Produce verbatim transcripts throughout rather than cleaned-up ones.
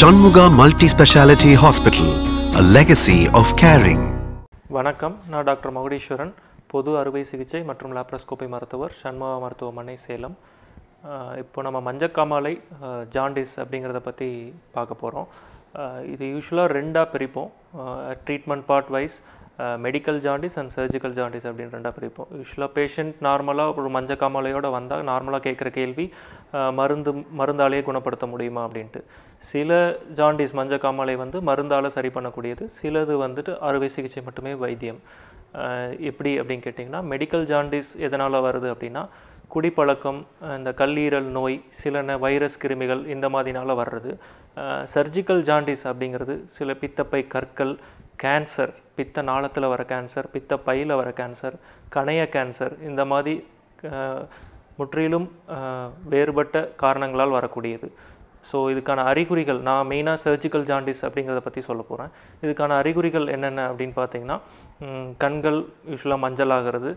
Shanmuga Multi-Speciality Hospital, a legacy of caring. வணக்கம், நான் doctor Magudeeswaran, பொது அறுவை சிகிச்சை மற்றும் லாப்ரோஸ்கோபி மருத்துவர், ஷண்முகா மருத்துவமனை, சேலம். இப்போ நம்ம மஞ்சக்காமாலை ஜாண்டிஸ் அப்படிங்கிறத பற்றி பார்க்க போகிறோம். இது யூஸ்வலாக ரெண்டாக பிரிப்போம். Treatment part wise medical jaundice and surgical jaundice அப்படின்னு ரெண்டாக பிரிப்போம். யூஸ்வலாக பேஷண்ட் நார்மலாக ஒரு மஞ்சக்காமாலையோடு வந்தால் நார்மலாக கேட்குற கேள்வி மருந்து மருந்தாலேயே குணப்படுத்த முடியுமா அப்படின்ட்டு. சில ஜாண்டிஸ் மஞ்சக்காமாலை வந்து மருந்தால் சரி பண்ணக்கூடியது, சிலது வந்துட்டு அறுவை சிகிச்சை மட்டுமே வைத்தியம். எப்படி அப்படின்னு கேட்டிங்கன்னா, மெடிக்கல் ஜாண்டிஸ் எதனால் வருது அப்படின்னா, குடிப்பழக்கம், இந்த கல்லீரல் நோய், சில வைரஸ் கிருமிகள் இந்த மாதிரினால வர்றது. சர்ஜிக்கல் ஜாண்டிஸ் அப்படிங்கிறது சில பித்தப்பை கற்கள், கேன்சர், பித்த நாளத்தில் வர கேன்சர், பித்த பையில் வர கேன்சர், கணைய கேன்சர், இந்த மாதிரி முற்றிலும் வேறுபட்ட காரணங்களால் வரக்கூடியது. ஸோ இதுக்கான அறிகுறிகள், நான் மெயினாக சர்ஜிக்கல் ஜாண்டிஸ் அப்படிங்கிறத பற்றி சொல்ல போகிறேன். இதுக்கான அறிகுறிகள் என்னென்ன அப்படின்னு பார்த்தீங்கன்னா, கண்கள் யூஸ்வலாக மஞ்சள் ஆகிறது,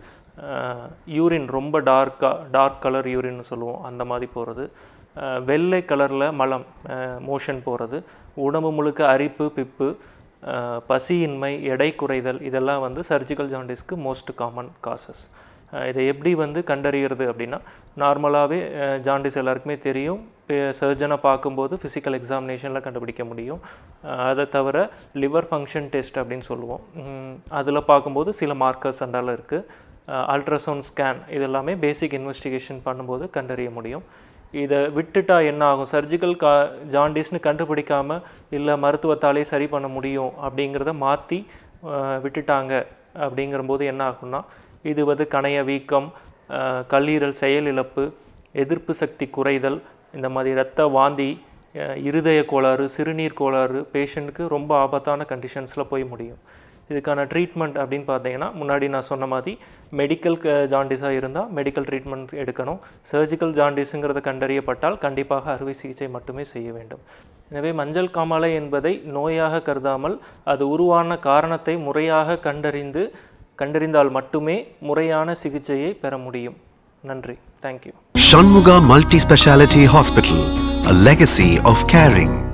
யூரின் ரொம்ப டார்க்காக டார்க் கலர் யூரின்னு சொல்லுவோம், அந்த மாதிரி போகிறது, வெள்ளை கலரில் மலம் மோஷன் போகிறது, உடம்பு முழுக்க அரிப்பு, பிப்பு, பசியின்மை, எடை குறைதல், இதெல்லாம் வந்து சர்ஜிக்கல் ஜாண்டிஸ்க்கு மோஸ்ட் காமன் காசஸ். இதை எப்படி வந்து கண்டறிகிறது அப்படின்னா, நார்மலாகவே ஜாண்டிஸ் எல்லாருக்குமே தெரியும், சர்ஜனை பார்க்கும்போது ஃபிசிக்கல் எக்ஸாமினேஷனில் கண்டுபிடிக்க முடியும். அதை தவிர லிவர் ஃபங்க்ஷன் டெஸ்ட் அப்படின்னு சொல்லுவோம், அதில் பார்க்கும்போது சில மார்க்கர்ஸ் அண்டால இருக்குது. அல்ட்ராசவுண்ட் ஸ்கேன், இது எல்லாமே பேசிக் இன்வெஸ்டிகேஷன் பண்ணும்போது கண்டறிய முடியும். இதை விட்டுட்டா என்ன ஆகும், சர்ஜிக்கல் கா ஜாண்டிஸ்னு கண்டுபிடிக்காமல் இல்லை மருத்துவத்தாலே சரி பண்ண முடியும் அப்படிங்கிறத மாற்றி விட்டுட்டாங்க அப்படிங்கிறபோது என்ன ஆகும்னா, இது வந்து கணைய வீக்கம், கல்லீரல் செயலிழப்பு, எதிர்ப்பு சக்தி குறைதல், இந்த மாதிரி இரத்த வாந்தி, இருதய கோளாறு, சிறுநீர் கோளாறு, பேஷண்ட்டுக்கு ரொம்ப ஆபத்தான கண்டிஷன்ஸில் போய் முடியும். இதுக்கான ட்ரீட்மெண்ட் அப்படின்னு பார்த்தீங்கன்னா, முன்னாடி நான் சொன்ன மாதிரி மெடிக்கல் ஜாண்டிஸாக இருந்தால் மெடிக்கல் ட்ரீட்மெண்ட் எடுக்கணும். சர்ஜிக்கல் ஜாண்டிஸுங்கிறத கண்டறியப்பட்டால் கண்டிப்பாக அறுவை சிகிச்சை மட்டுமே செய்ய வேண்டும். எனவே மஞ்சள் காமாலை என்பதை நோயாக கருதாமல், அது உருவான காரணத்தை முறையாக கண்டறிந்து கண்டறிந்தால் மட்டுமே முறையான சிகிச்சையை பெற முடியும். நன்றி. Thank you. Shanmuga Multi-Speciality Hospital, a legacy of caring.